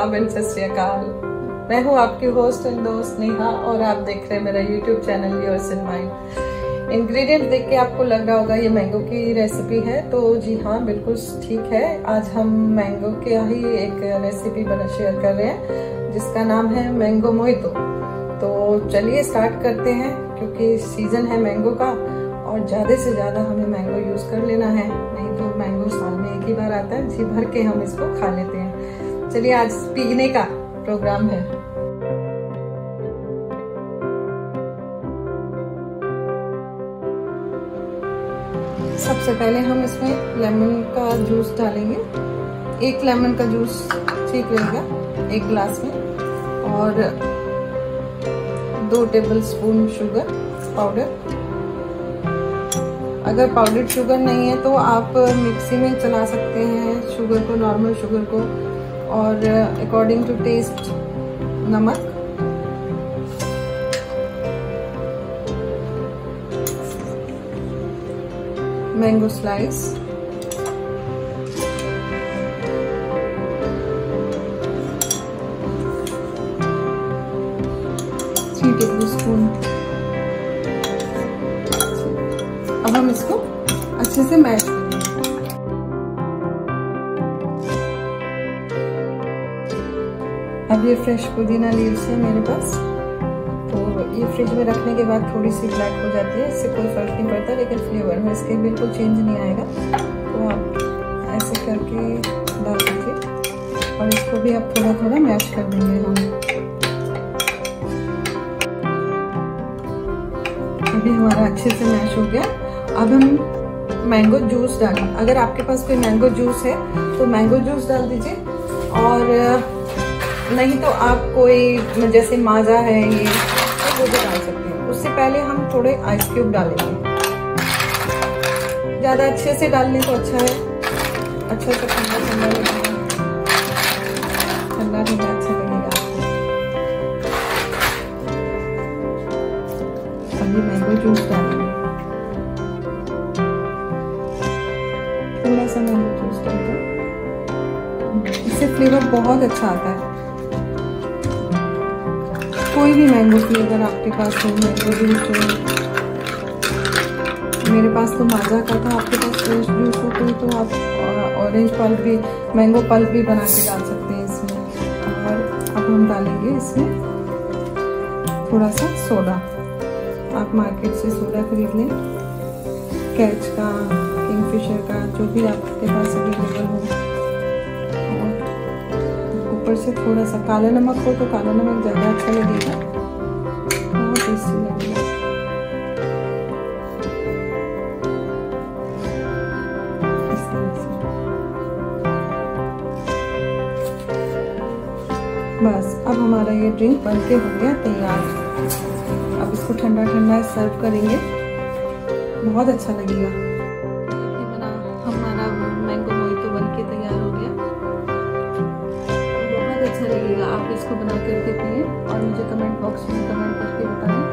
आदाब एंड सत श्री अकाल। मैं हूँ आपकी होस्ट एंड दोस्त नेहा और आप देख रहे हैं मेरा YouTube channel yours in mind. Ingredient देख के आपको लग रहा होगा ये मैंगो की रेसिपी है, तो जी हाँ बिल्कुल ठीक है। आज हम मैंगो के ही एक रेसिपी शेयर कर रहे हैं जिसका नाम है मैंगो मोहितो। तो चलिए स्टार्ट करते हैं, क्योंकि सीजन है मैंगो का और ज़्यादा से ज़्यादा हमें मैंगो यूज़ कर लेना है, नहीं तो मैंगो साल में एक ही बार आता है, जी भर के हम इसको खा लेते हैं। चलिए आज पीने का प्रोग्राम है। सबसे पहले हम इसमें लेमन का जूस डालेंगे। 1 लेमन का जूस ठीक रहेगा 1 गिलास में, और 2 टेबलस्पून शुगर पाउडर। अगर पाउडर्ड शुगर नहीं है तो आप मिक्सी में चला सकते हैं शुगर को, नॉर्मल शुगर को, और अकॉर्डिंग टू टेस्ट नमक। Mango slice, tablespoon. अब हम इसको अच्छे से मैश करेंगे। अब ये फ्रेश पुदीना लीव्स है मेरे पास, तो ये फ्रिज में रखने के बाद थोड़ी सी ब्लैक हो जाती है, इससे कोई फर्क नहीं पड़ता, लेकिन फ्लेवर में इसके बिल्कुल चेंज नहीं आएगा। तो आप ऐसे करके डाल दीजिए और इसको भी आप थोड़ा थोड़ा मैश कर देंगे हम। अभी हमारा अच्छे से मैश हो गया। अब हम मैंगो जूस डालें। अगर आपके पास कोई मैंगो जूस है तो मैंगो जूस डाल दीजिए, और नहीं तो आप कोई जैसे माजा है ये वो भी डाल सकते हैं। उससे पहले हम थोड़े आइस क्यूब डालेंगे, ज़्यादा अच्छे से डाल लें तो अच्छा है, अच्छा से ठंडा ठंडा लगेगा, ठंडा ठंडा अच्छा लगेगा आपको। अभी मैंगो जूस डालेंगे, थोड़ा सा मैंगो जूस डालते हैं, इससे फ्लेवर बहुत अच्छा आता है। कोई भी मैंगो फ्लेवर आपके पास हो, मैंगो जूस हो, मेरे पास तो माजा का था, आपके पास फ्रेश जूस हो कोई तो आप ऑरेंज पल्प भी, मैंगो पल्प भी बना के डाल सकते हैं इसमें। और अब हम डालेंगे इसमें थोड़ा सा सोडा। आप मार्केट से सोडा खरीद लें, कैच का, किंगफिशर का, जो भी आपके पास अवेलेबल हो। ऊपर से थोड़ा सा काला नमक हो तो काला नमक ज़्यादा अच्छा लगेगा, बहुत टेस्टी लगेगा। इस तरह से बस अब हमारा ये ड्रिंक बनके हो गया तैयार। अब इसको ठंडा ठंडा सर्व करेंगे, बहुत अच्छा लगेगा। हमारा मैंगो मोहितो बनके तैयार हो गया, अच्छा लगेगा। आप इसको बना करके पिए और मुझे कमेंट बॉक्स में कमेंट करके बताएं